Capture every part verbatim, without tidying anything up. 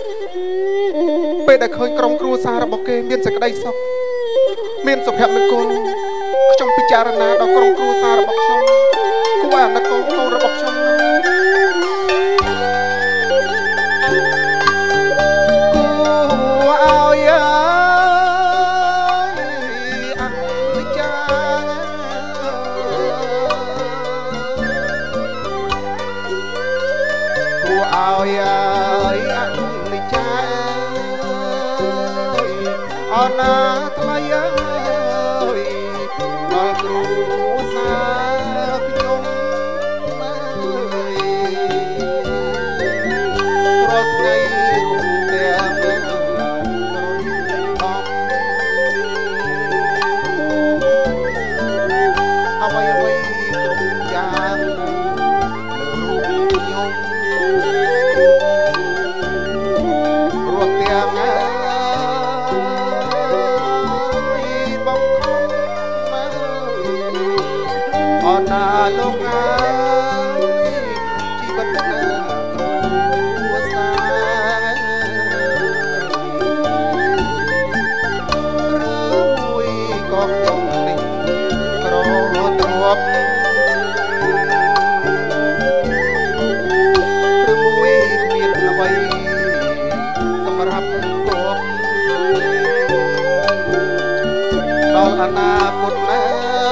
ពេលដែលឃើញក្រុមគ្រួសាររបស់គេមានសេចក្តីសុខមានសុភមង្គលខ្ញុំពិចារណាដល់ក្រុមគ្រួសាររបស់ខ្ញុំគួរអាណិតកូនកូនរបស់ខ្ញុំអណាថ្លៃអើយដល់គ្រូសាខ្ញុំមើលរាល់ថ្ងៃរូបទាំងអំអ្វីអ្វីគ្រប់យ៉ាងរូបខ្ញុំរាល់ទាំងណាលោកអើយជីវិតណាគ្រួសារឬមួយក៏ខ្ញុំនេះក្រទ្រពឬមួយគ្មានអ្វីសម្រាប់ទ្រពដល់អនាគតណា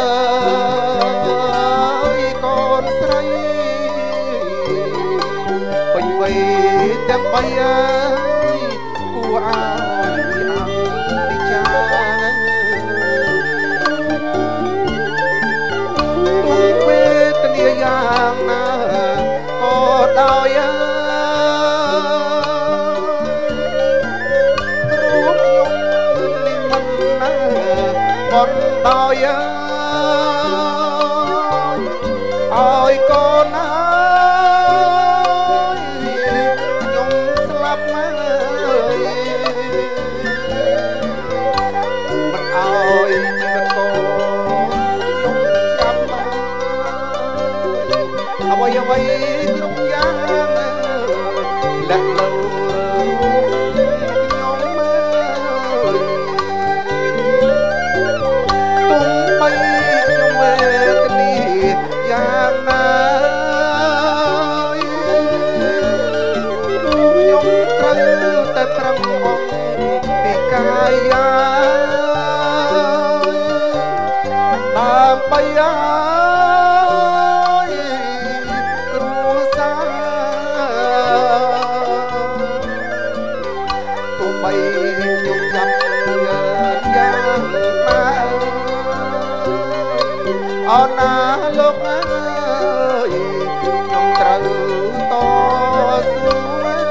ទាំងបីអើយគួរឲ្យពិចារណាទុកវេទនាយ៉ាងណាក៏ដោយអើយរូបខ្ញុំនេះមិនណាបនដោយអើយឲ្យកូនណាអ្វីគ្រប់យ៉ាងលាក់លោខ្ញុំមើលទុំបីខ្ញុំវេទនាយ៉ាងណាខ្ញុំត្រូវតែប្រឹងអស់ពីកាយាដើម្បីអើខ្ញុំចាប់យ៉ាងណាអណាលោកអើយខ្ញុំត្រូវតស៊ូ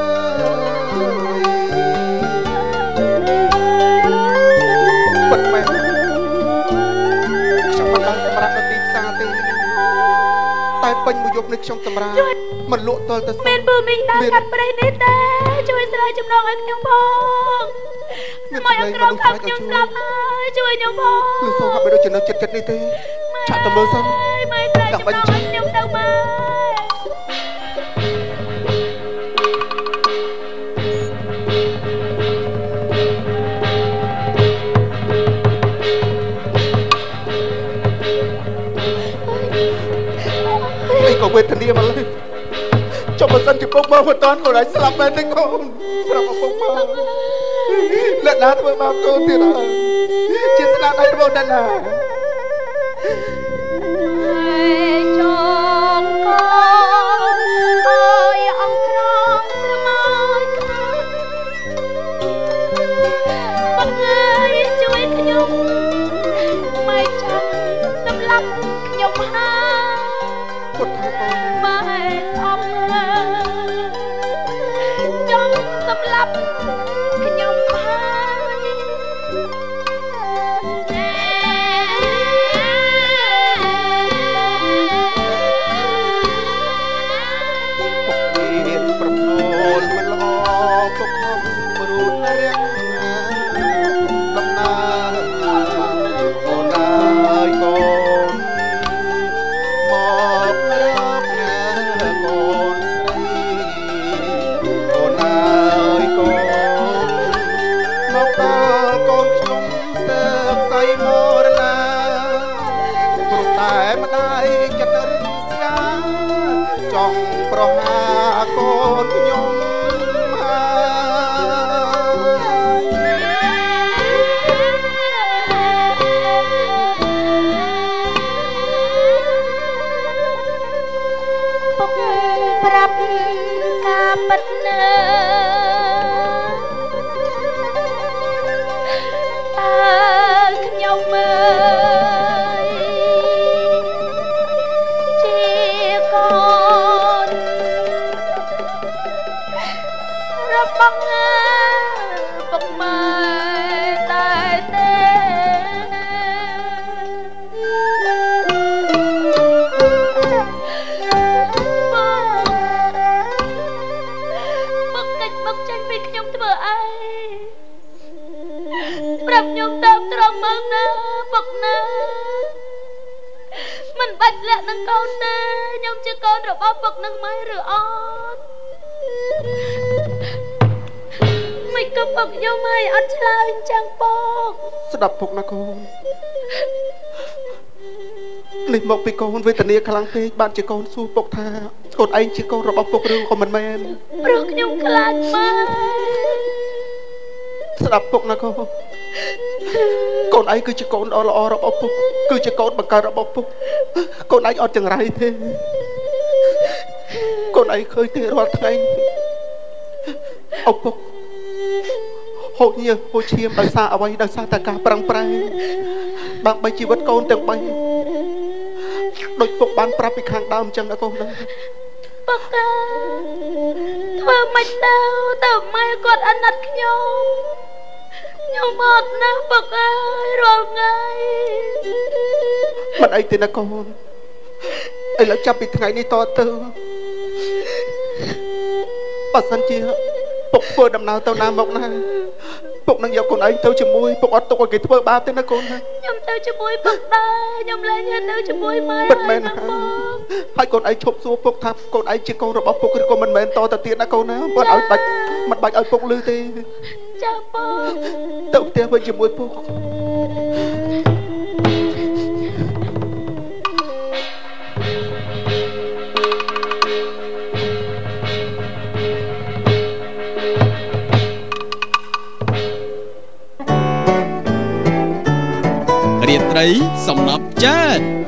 ពិតមែនខ្ញុំមិនបានសម្រាប់នៅទីផ្សារទេតែពេញមួយយប់នេះខ្ញុំសម្រាប់មិនលក់ទាល់ទៅមានពូមីងតាកាត់ប្រេះនេះទេជួយស្រាយចំណងឲ្យខ្ញុំផងមកអក្រខាប់ខ្ញុំស្លាប់ហើយជួយខ្ញុំផងលឺសូហាក់បីដូចជានៅចិត្តចិត្តនេះទេឆាក់ទៅមើលសិនដាក់បញ្ជាខ្ញុំទៅមើលអីក៏វេទនាមកលើចុះបើសិនជាពុកមកមិនតាន់ខ្លួនឯងស្លាប់មែនទេកូនប្រាប់ពុកមកអ្នកណាធ្វើបាបកូនទៀតអើជាស្នាដៃរបស់អ្នកណាចងកូនអើយអង្ក្រងស្រមោចខាងបងអើយជួយខ្ញុំមិនចាំសម្លាប់ខ្ញុំហើយពុតថាកូនម៉ែស្អប់ចង់សម្លាប់ខ្ញុំហើយងពុកម៉ែតែទេពុកកិច្ចមកចាញ់ពីខ្ញុំធ្វើអីប្រាប់ខ្ញុំតាមត្រង់មកណាពុកណាមិនបាច់លាក់នឹងកូនទេខ្ញុំជាកូនរបស់ពុកនឹងម៉ែឬអត់មិនក៏ពុកខ្ញុំហើយអត់ឆ្លើយអញ្ចឹងពុកស្ដាប់ពុកណាកូននេះមកពីកូនវេទនាខ្លាំងពេកបានជាកូនសួរពុកថាកូនឯងជាកូនរបស់ពុកឬក៏មិនមែនព្រោះខ្ញុំខ្លាចម៉ែស្ដាប់ពុកណាកូនកូនឯងគឺជាកូនដ៏ល្អរបស់ពុកគឺជាកូនបង្កើតរបស់ពុកកូនឯងអត់ចង្រៃទេកូនឯងឃើញទេរាល់ថ្ងៃឪពុកហូចញើសហូចឈាមដោយសារអ្វីដោយសារតែការប្រឹងប្រែងដើម្បីជីវិតកូនទាំងបីដូចពុកបានប្រាប់ពីខាងដើមអញ្ចឹងណាកូនណាពុកធ្វើមិនទៅទៅម៉ែគាត់អាណិតខ្ញុំខ្ញុំអត់ណាស់ពុកអើយរាល់ថ្ងៃមិនអីទេណាកូនឥឡូវចាប់ពីថ្ងៃនេះតទៅបើសិនជាពុកធ្វើដំណើរទៅណាមកណាពុកនឹងយកកូនឯងទៅជាមួយពុកអត់ទុកឲ្យគេធ្វើបាបទេណាកូនណាខ្ញុំទៅជាមួយពុកដែរខ្ញុំលែងហ៊ានទៅជាមួយម៉ែមិនមែនហើយកូនឯងឈប់សួរពុកថាកូនឯងជាកូនរបស់ពុកឬក៏មិនមែនតទៅទៀតណាកូនណាបើឲ្យបាច់មិនបាច់ឲ្យពុកឮទេចាពុកទៅផ្ទះវិញជាមួយពុករាត្រីសំណប់ចាត